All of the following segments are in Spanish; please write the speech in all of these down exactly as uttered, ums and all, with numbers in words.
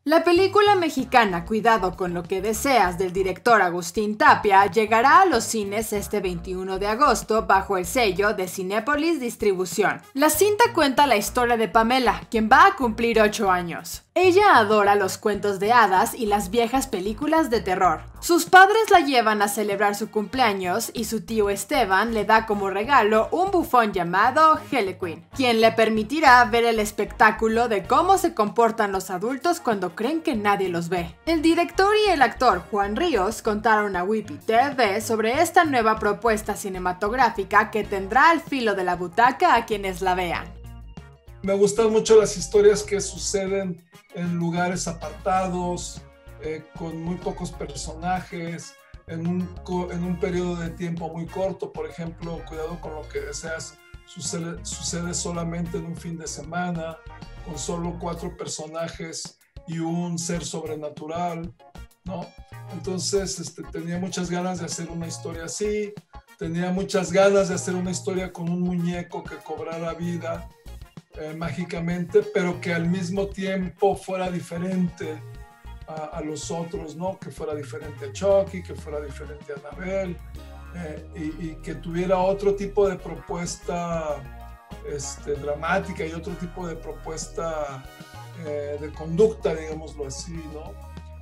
La película mexicana Cuidado con lo que deseas del director Agustín Tapia llegará a los cines este veintiuno de agosto bajo el sello de Cinépolis Distribución. La cinta cuenta la historia de Pamela, quien va a cumplir ocho años. Ella adora los cuentos de hadas y las viejas películas de terror. Sus padres la llevan a celebrar su cumpleaños y su tío Esteban le da como regalo un bufón llamado Harlequin, quien le permitirá ver el espectáculo de cómo se comportan los adultos cuando creen que nadie los ve. El director y el actor Juan Ríos contaron a Whippy T V sobre esta nueva propuesta cinematográfica que tendrá al filo de la butaca a quienes la vean. Me gustan mucho las historias que suceden en lugares apartados, eh, con muy pocos personajes, en un, en un periodo de tiempo muy corto. Por ejemplo, Cuidado con lo que deseas sucede, sucede solamente en un fin de semana, con solo cuatro personajes y un ser sobrenatural, ¿no? Entonces este, tenía muchas ganas de hacer una historia así, tenía muchas ganas de hacer una historia con un muñeco que cobrara vida eh, mágicamente, pero que al mismo tiempo fuera diferente a, a los otros, ¿no? Que fuera diferente a Chucky, que fuera diferente a Annabelle, eh, y, y que tuviera otro tipo de propuesta este, dramática y otro tipo de propuesta eh, de conducta, digámoslo así, ¿no?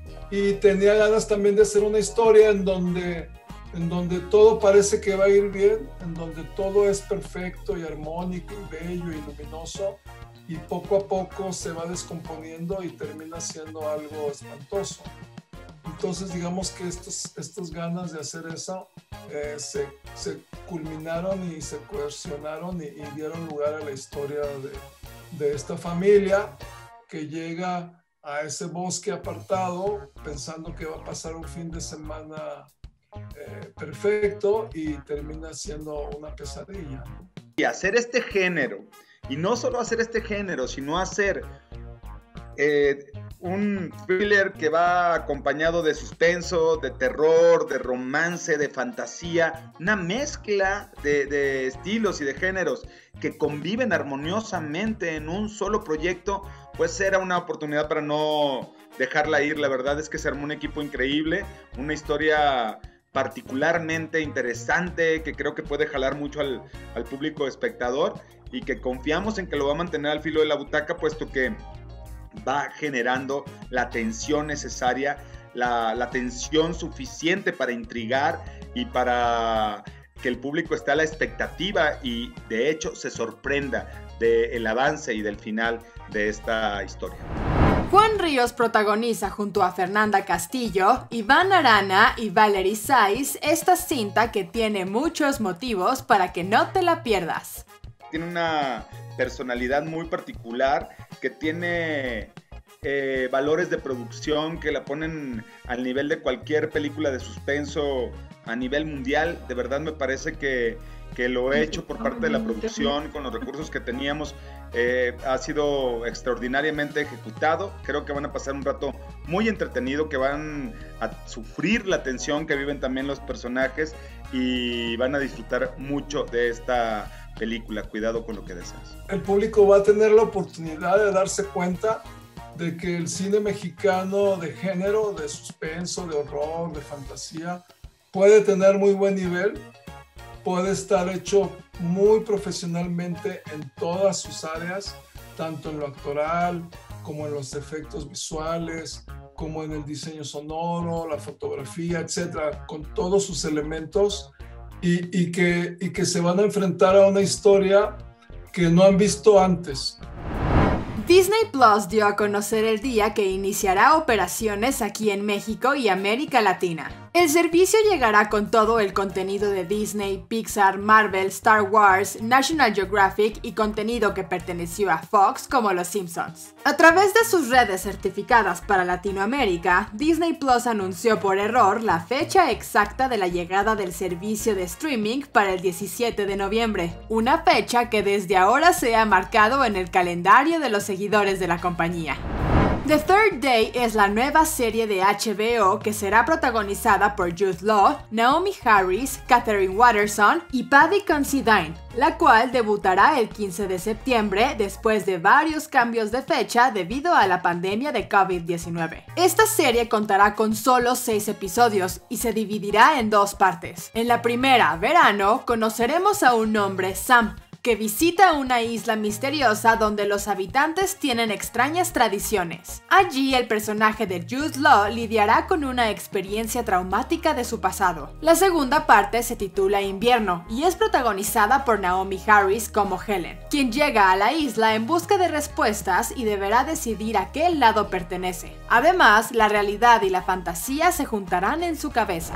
Y tenía ganas también de hacer una historia en donde, en donde todo parece que va a ir bien, en donde todo es perfecto y armónico y bello y luminoso, y poco a poco se va descomponiendo y termina siendo algo espantoso. Entonces digamos que estos, estas ganas de hacer eso eh, se, se culminaron y se cohesionaron y, y dieron lugar a la historia de, de esta familia que llega a ese bosque apartado pensando que va a pasar un fin de semana eh, perfecto y termina siendo una pesadilla. Y hacer este género, y no solo hacer este género, sino hacer eh, un thriller que va acompañado de suspenso, de terror, de romance, de fantasía, una mezcla de, de estilos y de géneros que conviven armoniosamente en un solo proyecto, pues era una oportunidad para no dejarla ir. La verdad es que se armó un equipo increíble, una historia particularmente interesante que creo que puede jalar mucho al, al público espectador y que confiamos en que lo va a mantener al filo de la butaca, puesto que va generando la tensión necesaria, la, la tensión suficiente para intrigar y para que el público esté a la expectativa y de hecho se sorprenda del avance y del final de esta historia. Juan Ríos protagoniza junto a Fernanda Castillo, Iván Arana y Valerie Saiz esta cinta que tiene muchos motivos para que no te la pierdas. Tiene una personalidad muy particular, que tiene eh, valores de producción que la ponen al nivel de cualquier película de suspenso a nivel mundial. De verdad me parece que, que lo hecho por parte de la producción con los recursos que teníamos eh, ha sido extraordinariamente ejecutado. Creo que van a pasar un rato muy entretenido, que van a sufrir la tensión que viven también los personajes y van a disfrutar mucho de esta película. Cuidado con lo que deseas. El público va a tener la oportunidad de darse cuenta de que el cine mexicano de género, de suspenso, de horror, de fantasía, puede tener muy buen nivel, puede estar hecho muy profesionalmente en todas sus áreas, tanto en lo actoral, como en los efectos visuales, como en el diseño sonoro, la fotografía, etcétera, con todos sus elementos, y, y, que, y que se van a enfrentar a una historia que no han visto antes. Disney Plus dio a conocer el día que iniciará operaciones aquí en México y América Latina. El servicio llegará con todo el contenido de Disney, Pixar, Marvel, Star Wars, National Geographic y contenido que perteneció a Fox como Los Simpsons. A través de sus redes certificadas para Latinoamérica, Disney Plus anunció por error la fecha exacta de la llegada del servicio de streaming para el diecisiete de noviembre, una fecha que desde ahora se ha marcado en el calendario de los seguidores de la compañía. The Third Day es la nueva serie de H B O que será protagonizada por Jude Law, Naomi Harris, Katherine Waterston y Paddy Considine, la cual debutará el quince de septiembre después de varios cambios de fecha debido a la pandemia de COVID diecinueve. Esta serie contará con solo seis episodios y se dividirá en dos partes. En la primera, Verano, conoceremos a un hombre, Sam, que visita una isla misteriosa donde los habitantes tienen extrañas tradiciones. Allí el personaje de Jude Law lidiará con una experiencia traumática de su pasado. La segunda parte se titula Invierno y es protagonizada por Naomi Harris como Helen, quien llega a la isla en busca de respuestas y deberá decidir a qué lado pertenece. Además, la realidad y la fantasía se juntarán en su cabeza.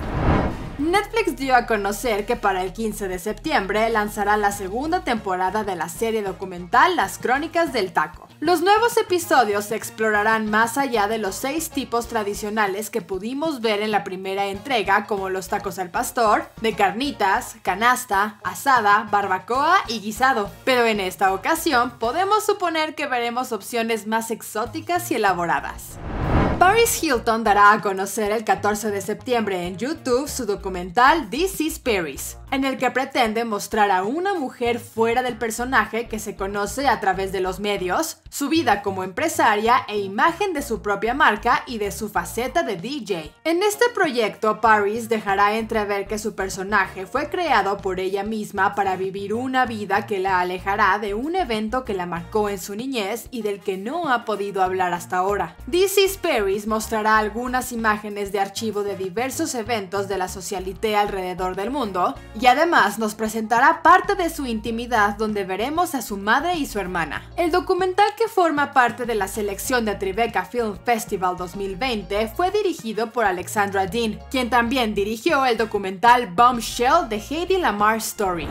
Netflix dio a conocer que para el quince de septiembre lanzará la segunda temporada de la serie documental Las Crónicas del Taco. Los nuevos episodios explorarán más allá de los seis tipos tradicionales que pudimos ver en la primera entrega, como los tacos al pastor, de carnitas, canasta, asada, barbacoa y guisado. Pero en esta ocasión podemos suponer que veremos opciones más exóticas y elaboradas. Paris Hilton dará a conocer el catorce de septiembre en YouTube su documental This is Paris, en el que pretende mostrar a una mujer fuera del personaje que se conoce a través de los medios, su vida como empresaria e imagen de su propia marca y de su faceta de D J. En este proyecto, Paris dejará entrever que su personaje fue creado por ella misma para vivir una vida que la alejará de un evento que la marcó en su niñez y del que no ha podido hablar hasta ahora. This is Paris mostrará algunas imágenes de archivo de diversos eventos de la socialité alrededor del mundo y además nos presentará parte de su intimidad donde veremos a su madre y su hermana. El documental, que forma parte de la selección de Tribeca Film Festival dos mil veinte, fue dirigido por Alexandra Dean, quien también dirigió el documental Bombshell de Hedy Lamarr Story.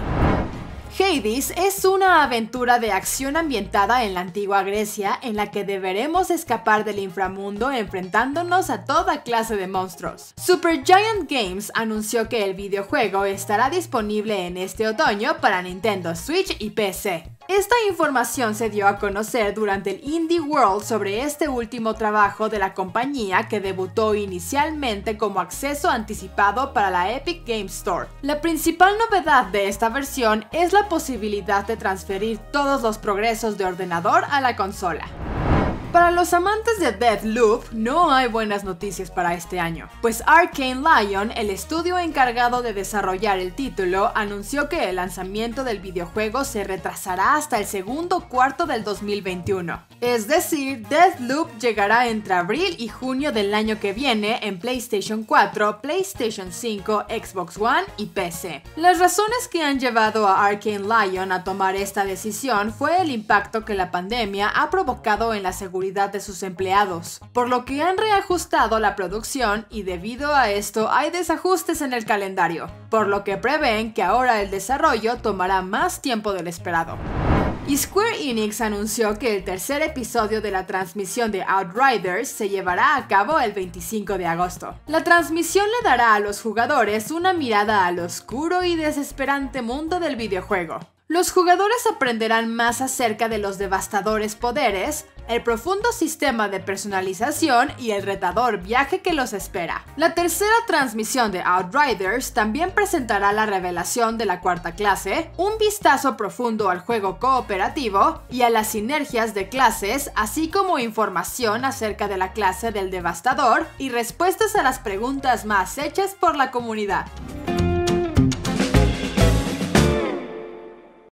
Hades es una aventura de acción ambientada en la antigua Grecia en la que deberemos escapar del inframundo enfrentándonos a toda clase de monstruos. Supergiant Games anunció que el videojuego estará disponible en este otoño para Nintendo Switch y P C. Esta información se dio a conocer durante el Indie World sobre este último trabajo de la compañía, que debutó inicialmente como acceso anticipado para la Epic Games Store. La principal novedad de esta versión es la posibilidad de transferir todos los progresos de ordenador a la consola. Para los amantes de Deathloop, no hay buenas noticias para este año, pues Arcane Lion, el estudio encargado de desarrollar el título, anunció que el lanzamiento del videojuego se retrasará hasta el segundo cuarto del dos mil veintiuno. Es decir, Deathloop llegará entre abril y junio del año que viene en PlayStation cuatro, PlayStation cinco, Xbox One y P C. Las razones que han llevado a Arcane Lion a tomar esta decisión fue el impacto que la pandemia ha provocado en la seguridad de sus empleados, por lo que han reajustado la producción y debido a esto hay desajustes en el calendario, por lo que prevén que ahora el desarrollo tomará más tiempo del esperado. Y Square Enix anunció que el tercer episodio de la transmisión de Outriders se llevará a cabo el veinticinco de agosto. La transmisión le dará a los jugadores una mirada al oscuro y desesperante mundo del videojuego. Los jugadores aprenderán más acerca de los devastadores poderes, el profundo sistema de personalización y el retador viaje que los espera. La tercera transmisión de Outriders también presentará la revelación de la cuarta clase, un vistazo profundo al juego cooperativo y a las sinergias de clases, así como información acerca de la clase del devastador y respuestas a las preguntas más hechas por la comunidad.